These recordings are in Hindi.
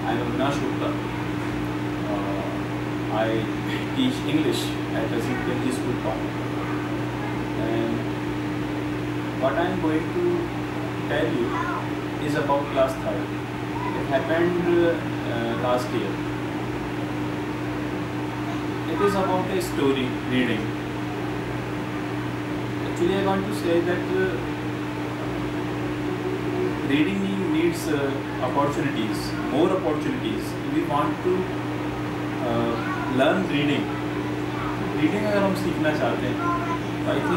I'm Avinash Gupta. I teach English at Residential School Town. And what I'm going to tell you is about class 3rd. It happened last year. It is about a story reading. Actually, I want to say that reading needs opportunities, more opportunities. We want to learn reading. Reading अगर हम सीखना चाहते हैं तो आई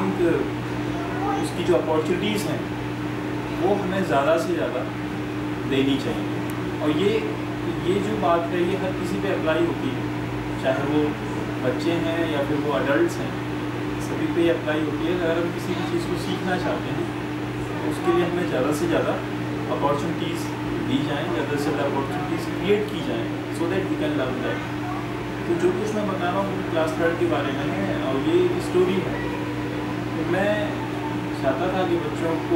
थिंक उसकी जो अपॉर्चुनिटीज़ हैं वो हमें ज़्यादा से ज़्यादा देनी चाहिए। और ये जो बात है ये हर किसी पे अप्लाई होती है, चाहे वो बच्चे हैं या फिर वो अडल्ट हैं, सभी पे अप्लाई होती है। अगर हम किसी भी चीज़ को सीखना चाहते हैं तो उसके लिए हमें ज़्यादा से ज़्यादा अपॉर्चुनिटीज़ दी जाएँ, ज़्यादा से ज़्यादा अपॉर्चुनिटीज़ क्रिएट की जाएँ so that we can learn that. तो जो कुछ मैं बता रहा हूँ वो क्लास 3rd के बारे में है और ये स्टोरी है। तो मैं चाहता था कि बच्चों को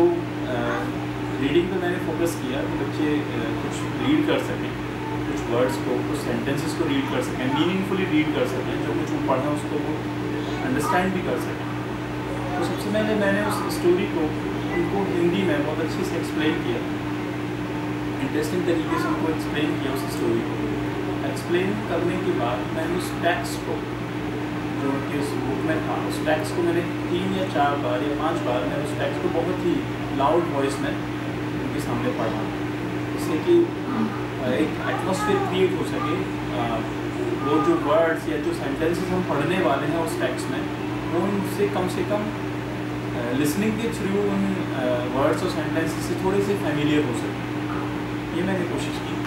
रीडिंग पे मैंने फोकस किया कि बच्चे कुछ रीड कर सकें, कुछ वर्ड्स को, कुछ सेंटेंसेस को रीड कर सकें, मीनिंगफुली रीड कर सकें, जो कुछ वो पढ़ें उसको वो अंडरस्टैंड भी कर सकें। तो सबसे पहले मैंने उस स्टोरी को उनको हिंदी में बहुत अच्छे से एक्सप्लेन किया, इंटरेस्टिंग तरीके से उनको एक्सप्लेन किया। उस स्टोरी को एक्सप्लेन करने के बाद मैंने उस टेक्स्ट को जो उनकी उस बुक में था, उस टेक्स्ट को मैंने 3 या 4 बार या 5 बार मैंने उस टेक्स्ट को बहुत ही लाउड वॉइस में उनके सामने पढ़ा, जिससे कि एक एटमॉस्फेयर क्रिएट हो सके। वो जो वर्ड्स या जो सेंटेंसेस हम पढ़ने वाले हैं उस टेक्स्ट में वो उनसे कम से कम लिसनिंग के थ्रू उन वर्ड्स और सेंटेंसेस से थोड़े से फैमिलियर हो सके। ये मैंने कोशिश की।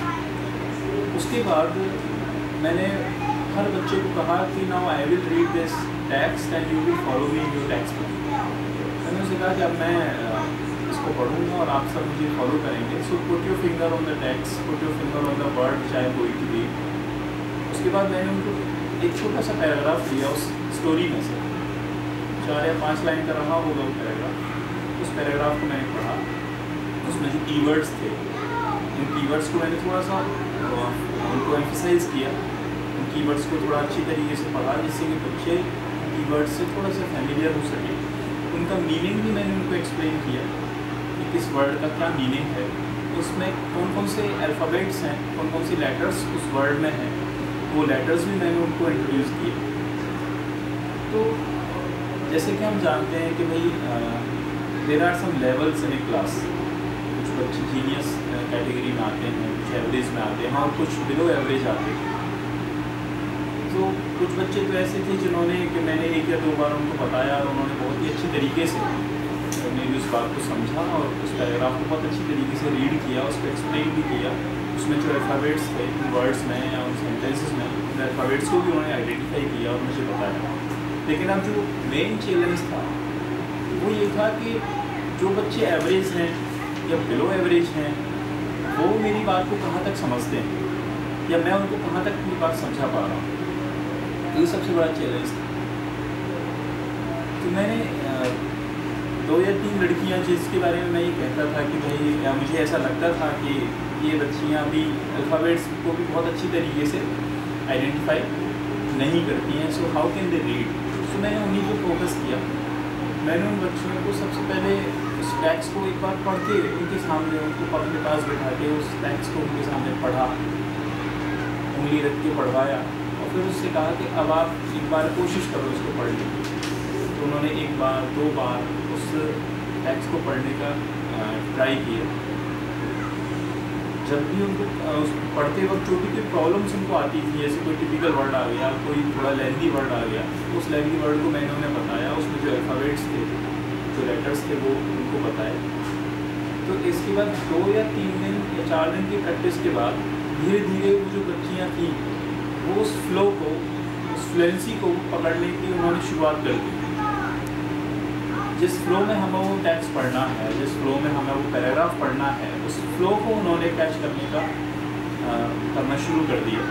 उसके बाद मैंने हर बच्चे को कहा कि now I will read this text and you will follow me in your text. मैंने उसे कहा कि अब मैं इसको पढ़ूँगा और आप सब मुझे फॉलो करेंगे। So put your finger on the text, put your finger on the word which I am going to read. उसके बाद मैंने उनको एक छोटा सा पैराग्राफ दिया उस स्टोरी में से, 4 या 5 लाइन का रहा होगा वो पैराग्राफ। उस पैराग्राफ को मैंने पढ़ा, उसमें जो कीवर्ड्स थे उन कीवर्ड्स को मैंने थोड़ा सा उनको एम्फसाइज़ किया, उन कीवर्ड्स को थोड़ा अच्छी तरीके से पढ़ा जिससे कि बच्चे कीवर्ड्स से थोड़ा सा फैमिलियर हो सके। उनका मीनिंग भी मैंने उनको एक्सप्लेन किया कि किस वर्ड का क्या मीनिंग है, उसमें कौन कौन से अल्फ़ाबेट्स हैं, कौन कौन सी लेटर्स उस वर्ड में हैं, वो लेटर्स भी मैंने उनको इंट्रोड्यूस किए। तो जैसे कि हम जानते हैं कि भाई there are some levels in a class. कुछ बच्चे जीनियस कैटेगरी में आते हैं, कुछ एवरेज में आते हैं और कुछ बिलो एवरेज आते हैं। तो कुछ बच्चे तो ऐसे थे जिन्होंने कि मैंने 1 या 2 बार उनको बताया और उन्होंने बहुत ही अच्छी तरीके से उन्होंने उस बात को समझा और उस पैराग्राफ को बहुत अच्छी तरीके से रीड किया, उसको एक्सप्लेन भी किया। उसमें जो अल्फ़ाबेट्स थे उन वर्ड्स में या उन सेंटेंसेस में उन अल्फ़ाबेट्स को भी उन्होंने आइडेंटिफाई किया और मुझे बताया। लेकिन अब जो मेन चैलेंज था वो ये था कि जो बच्चे एवरेज हैं या बिलो एवरेज हैं वो मेरी बात को कहाँ तक समझते हैं या मैं उनको कहाँ तक अपनी बात समझा पा रहा हूँ। तो ये सबसे बड़ा चैलेंज था। तो मैंने 2 या 3 लड़कियाँ जिसके बारे में मैं ये कहता था कि भाई या मुझे ऐसा लगता था कि ये बच्चियाँ भी अल्फ़ाबेट्स को भी बहुत अच्छी तरीके से आइडेंटिफाई नहीं करती हैं। So how can they read. तो मैंने उन्हीं को फोकस किया। मैंने उन बच्चियों को सबसे पहले उस टेक्स्ट को एक बार पढ़ के उनके सामने उनको अपने पास बैठा के उस टेक्स्ट को उनके सामने पढ़ा, उंगली रख के पढ़वाया और फिर उससे कहा कि अब आप एक बार कोशिश करो इसको पढ़ने की। तो उन्होंने 1 बार 2 बार उस टेक्स्ट को पढ़ने का ट्राई किया। जब भी उनको पढ़ते वक्त जो भी कोई प्रॉब्लम्स उनको आती थी, जैसे कोई टिपिकल वर्ड आ गया, कोई थोड़ा लेंथी वर्ड आ गया, उस लेंथी वर्ड को मैंने उन्हें बताया, उसमें जो अल्फ़ाबेट्स थे, जो लेटर्स थे वो उनको बताए। तो इसके बाद 2 या 3 दिन या 4 दिन की प्रैक्टिस के बाद धीरे धीरे वो जो बच्चियाँ थी वो उस फ्लो को, उस फ्लुएंसी को पकड़ने की उन्होंने शुरुआत कर दी। जिस फ्लो में हमें वो टेक्स्ट पढ़ना है, जिस फ्लो में हमें वो पैराग्राफ पढ़ना है, उस फ्लो को उन्होंने कैच करने का करना शुरू कर दिया।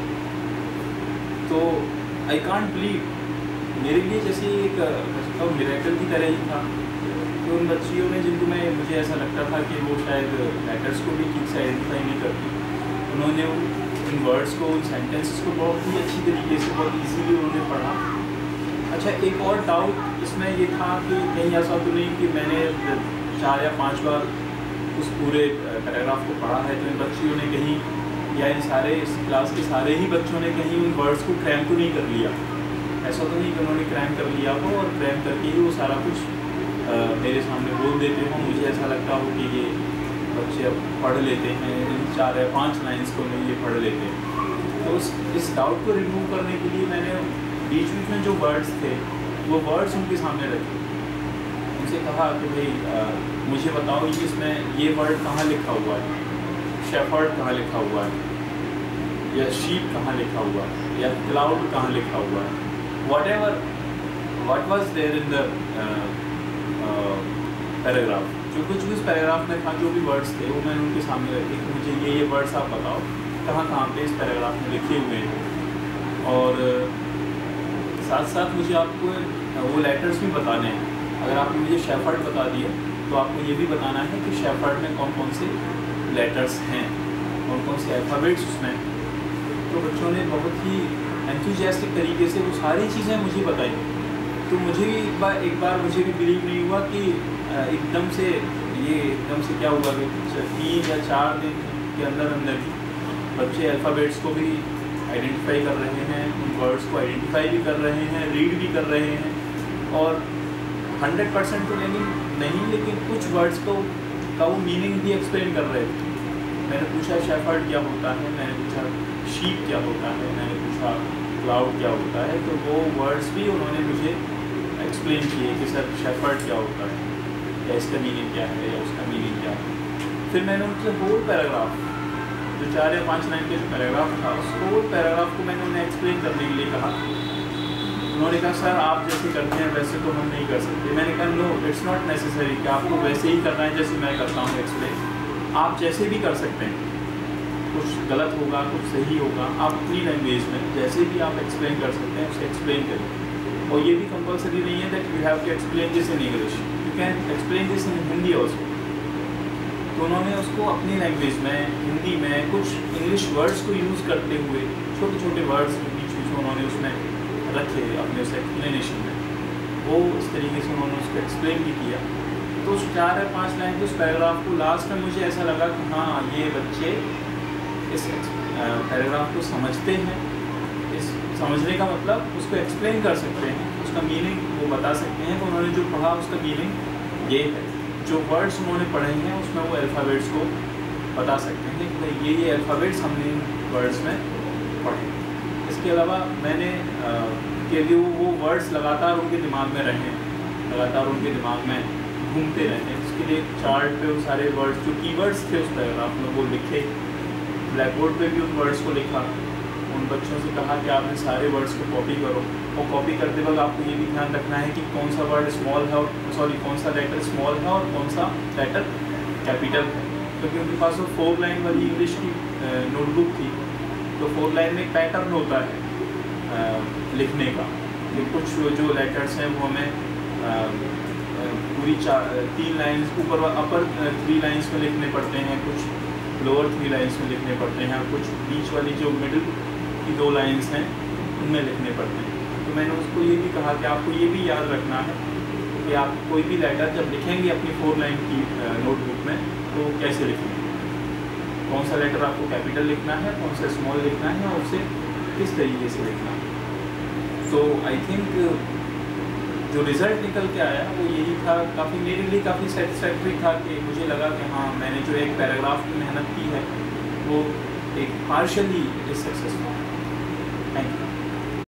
तो आई कांट बिलीव, मेरे लिए जैसे एक मिरेकल की तरह ही था कि उन बच्चियों में जिनको मुझे ऐसा लगता था कि वो शायद लेटर्स को भी ठीक से आइडेंटिफाई नहीं करती, उन्होंने उन वर्ड्स को, उन सेंटेंसेस को बहुत ही अच्छी तरीके से, बहुत इजीली उन्होंने पढ़ा। अच्छा, एक और डाउट इसमें ये था कि कहीं ऐसा तो नहीं कि मैंने 4 या 5 बार उस पूरे पैराग्राफ को पढ़ा है, तो इन बच्चियों ने कहीं, या इन सारे इस क्लास के सारे ही बच्चों ने कहीं उन वर्ड्स को क्रैम तो नहीं कर लिया। ऐसा तो नहीं कि उन्होंने क्रैम कर लिया हो और क्रैम करके ही वो सारा कुछ मेरे सामने बोल देते हों। मुझे ऐसा लगता हो कि ये बच्चे अब पढ़ लेते हैं, इन 4 या 5 लाइन्स को नहीं ये पढ़ लेते हैं। तो इस डाउट को रिमूव करने के लिए मैंने बीच बीच में जो वर्ड्स थे वो वर्ड्स उनके सामने रखे, उनसे कहा कि भाई मुझे बताओ ये इसमें ये वर्ड कहाँ लिखा हुआ है, शेफर्ड कहाँ लिखा हुआ है, या शीप कहाँ लिखा हुआ है, या क्लाउड कहाँ लिखा हुआ है, what was there in the paragraph. जो कुछ भी इस पैराग्राफ में था, जो भी वर्ड्स थे वो मैंने उनके सामने रखे कि मुझे ये वर्ड्स आप बताओ कहाँ कहाँ पे इस पैराग्राफ में लिखे हुए हैं, और साथ साथ मुझे आपको वो लेटर्स भी बताने हैं। अगर आपने मुझे शेफर्ड बता दिए तो आपको ये भी बताना है कि शेफर्ड में कौन कौन से लेटर्स हैं, कौन कौन से अल्फ़ाबेट्स उसमें। तो बच्चों ने बहुत ही एंथुसियास्टिक तरीके से वो सारी चीज़ें मुझे बताई। तो मुझे भी एक बार मुझे भी बिलीव नहीं हुआ कि एकदम से क्या हुआ कि 3 या 4 दिन के अंदर ही बच्चे अल्फ़ाबेट्स को भी आइडेंटिफाई कर रहे हैं, उन वर्ड्स को आइडेंटिफाई भी कर रहे हैं, रीड भी कर रहे हैं, और 100% तो नहीं, लेकिन कुछ वर्ड्स का वो मीनिंग भी एक्सप्लेन कर रहे थे। मैंने पूछा शेफर्ड क्या होता है, मैंने पूछा शीप क्या होता है, मैंने पूछा क्लाउड क्या होता है, तो वो वर्ड्स भी उन्होंने मुझे एक्सप्लेन किए कि सर शेफर्ड क्या होता है, या इसका मीनिंग क्या है, या उसका मीनिंग क्या है। फिर मैंने उनसे होल पैराग्राफ, जो 4 या 5 लाइन के जो पैराग्राफ था, उस होल पैराग्राफ को मैंने उन्हें एक्सप्लेन करने के लिए कहा। उन्होंने कहा सर आप जैसे करते हैं वैसे तो हम नहीं कर सकते। मैंने कहा नो, इट्स नॉट नेसेसरी कि आपको वैसे ही करना है जैसे मैं करता हूँ एक्सप्लेन। आप जैसे भी कर सकते हैं, कुछ गलत होगा, कुछ सही होगा, आप अपनी लैंग्वेज में जैसे भी आप एक्सप्लेन कर सकते हैं उसे एक्सप्लेन करें। और ये भी कंपलसरी नहीं है that you have to explain this in English, you can explain this in Hindi also. तो उन्होंने उसको अपनी लैंग्वेज में, हिंदी में, कुछ इंग्लिश वर्ड्स को यूज़ करते हुए, छोटे छोटे वर्ड्स के बीच बीच में उन्होंने उसमें रखे अपने उस एक्सप्लेनेशन में, वो इस तरीके से उन्होंने उसको एक्सप्लेन भी किया। तो उस 4 या 5 लाइन के उस पैराग्राफ को लास्ट में मुझे ऐसा लगा कि हाँ, ये बच्चे इस पैराग्राफ को समझते हैं, इस समझने का मतलब उसको एक्सप्लेन कर सकते हैं, उसका मीनिंग वो बता सकते हैं। तो उन्होंने जो पढ़ा उसका मीनिंग ये है, जो वर्ड्स उन्होंने पढ़े हैं उसमें वो अल्फ़ाबेट्स को बता सकते हैं कि ये अल्फ़ाबेट्स हमने इन वर्ड्स में पढ़े। इसके अलावा मैंने के लिए वो वर्ड्स लगातार उनके दिमाग में रहें, लगातार उनके दिमाग में घूमते रहें। इसके लिए चार्ट पे वो सारे वर्ड्स, जो कीवर्ड्स थे उस पैराग्राफ में, वो लिखे। ब्लैक बोर्ड पे भी उन वर्ड्स को लिखा। उन बच्चों से कहा कि आपने सारे वर्ड्स को कॉपी करो, और कॉपी करते वक्त आपको ये भी ध्यान रखना है कि कौन सा वर्ड स्मॉल है, कौन सा लेटर स्मॉल है और कौन सा लेटर कैपिटल है। क्योंकि उनके पास वो 4 लाइन वाली इंग्लिश की नोटबुक थी, तो 4 लाइन में एक पैटर्न होता है लिखने का, कि कुछ जो लेटर्स हैं वो हमें पूरी 3 लाइन्स ऊपर अपर 3 लाइन्स में लिखने पड़ते हैं, कुछ लोअर 3 लाइन्स में लिखने पड़ते हैं, कुछ बीच वाली जो मिडिल की 2 लाइन्स हैं उनमें लिखने पड़ते हैं। तो मैंने उसको ये भी कहा कि आपको ये भी याद रखना है कि आप कोई भी लेटर जब लिखेंगे अपनी 4 लाइन की नोटबुक में, तो कैसे लिखेंगे, कौन सा लेटर आपको कैपिटल लिखना है, कौन सा स्मॉल लिखना है, और उसे किस तरीके से लिखना है। तो आई थिंक जो रिज़ल्ट निकल के आया वो यही था, काफ़ी मेरे लिए काफ़ी सेटिस्फैक्ट्री था कि मुझे लगा कि हाँ, मैंने जो एक पैराग्राफ में मेहनत की है वो एक partially is successful. Thank you.